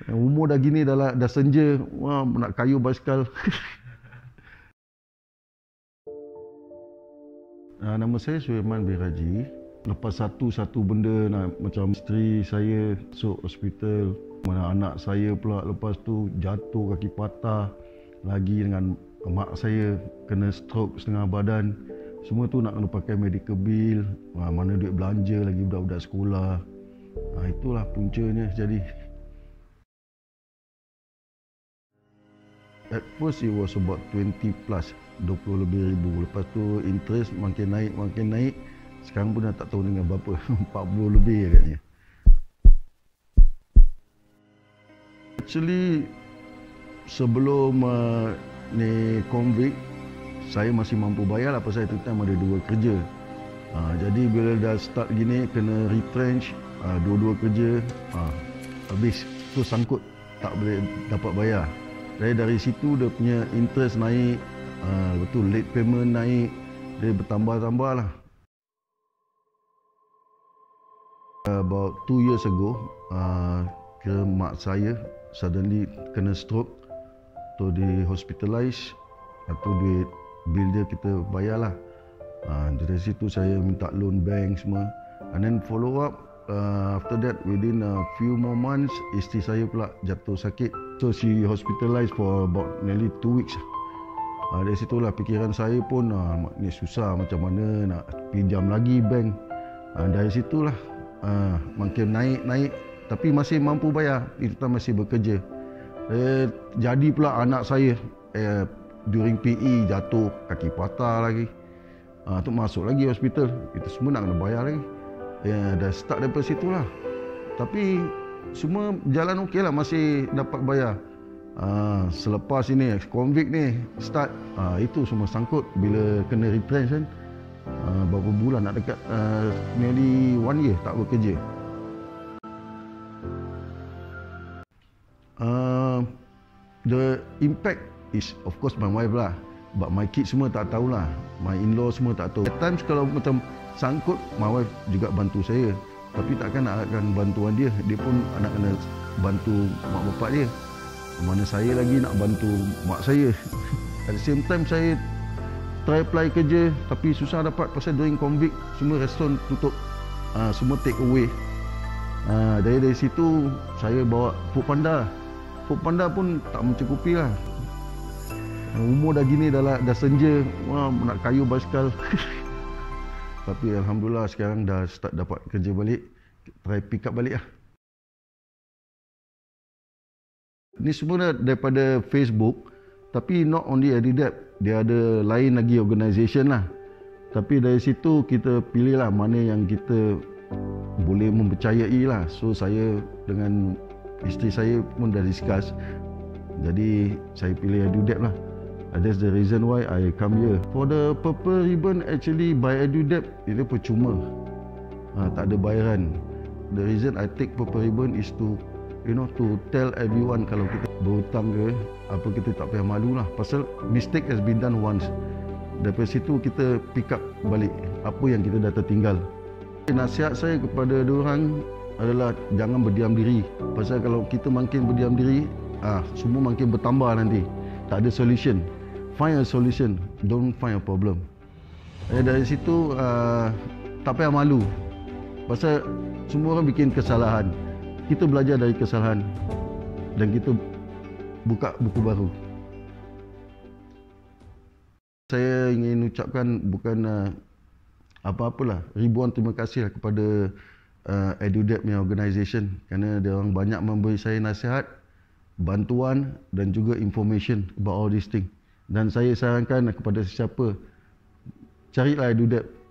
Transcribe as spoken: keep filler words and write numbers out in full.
Umur dah gini, dah, dah senja, wah, nak kayuh basikal. uh, nama saya Sulaiman bin Raji. Lepas satu-satu benda nak, macam isteri saya masuk hospital, mana anak saya pula lepas tu jatuh, kaki patah, lagi dengan mak saya kena stroke setengah badan. Semua tu nak kena pakai medical bill, uh, mana duit belanja lagi budak-budak sekolah. uh, Itulah puncanya jadi. At first it was about twenty plus, dua puluh lebih ribu. Lepas tu interest makin naik, makin naik. Sekarang pun dah tak tahu dengan berapa, empat puluh lebih agaknya. Actually, sebelum uh, ni convict, saya masih mampu bayar lah pasal itu time ada dua kerja. Uh, jadi bila dah start gini, kena retrench, uh, dua-dua kerja, uh, habis tu sangkut, tak boleh dapat bayar. Jadi dari situ dia punya interest naik, uh, betul late payment naik, dia bertambah-tambah lah. About two years ago, uh, kira mak saya suddenly kena stroke, tu di hospitalize, atau duit bil dia kita bayar lah. Uh, dari situ saya minta loan bank semua, and then follow up. Uh, after that, within a few more months, isteri saya pula jatuh sakit, so she hospitalized for about nearly two weeks. Uh, dari situlah pikiran saya pun, uh, ni susah macam mana nak pinjam lagi bank. Uh, dari situlah uh, makin naik-naik, tapi masih mampu bayar, kita masih bekerja. Eh, jadi pula anak saya eh, during P E jatuh, kaki patah lagi. Uh, tu masuk lagi hospital, itu semua nak kena bayar lagi. Ya, dah start daripada situ lah. Tapi semua jalan okey lah, masih dapat bayar. Uh, selepas ini, convict ni start, uh, itu semua sangkut bila kena retrench kan. Uh, berapa bulan, nak dekat uh, nearly one year tak bekerja. Uh, the impact is of course my wife lah. But my kids semua tak tahulah. My in-law semua tak tahu. At times kalau macam sangkut, my wife juga bantu saya. Tapi takkan nak akan bantuan dia. Dia pun nak kena bantu mak bapak dia. Mana saya lagi nak bantu mak saya. At the same time saya try apply kerja, tapi susah dapat pasal during convict semua restoran tutup. Uh, semua take away. Uh, dari, dari situ saya bawa Foodpanda. Foodpanda pun tak mencukupi lah. Umur dah gini, dah, dah senja, wah, nak kayuh basikal. Tapi alhamdulillah sekarang dah start dapat kerja balik, try pick up balik lah. Ni semua daripada Facebook, tapi not only EduDebt, dia ada lain lagi organisation lah. Tapi dari situ kita pilih lah mana yang kita boleh mempercayai lah. So saya dengan isteri saya pun dah discuss, jadi saya pilih EduDebt lah. That's the reason why I come here. For the Purple Ribbon, actually by EduDebt, itu percuma. Ha, tak ada bayaran. The reason I take Purple Ribbon is to, you know, to tell everyone kalau kita berhutang ke, apa kita tak payah malu lah. Pasal mistake has been done once. Daripada situ kita pick up balik apa yang kita dah tertinggal. Nasihat saya kepada diorang adalah jangan berdiam diri. Pasal kalau kita makin berdiam diri, ah, semua makin bertambah nanti. Tak ada solution. Find a solution, don't find a problem. Eh, dari situ uh, tak payah malu. Pasal semua orang bikin kesalahan. Kita belajar dari kesalahan dan kita buka buku baru. Saya ingin ucapkan bukan uh, apa-apalah, ribuan terima kasih kepada uh, EduDebt punya organisation, kerana dia orang banyak memberi saya nasihat, bantuan dan juga information about all these things. Dan saya sarankan kepada sesiapa, carilah EduDebt.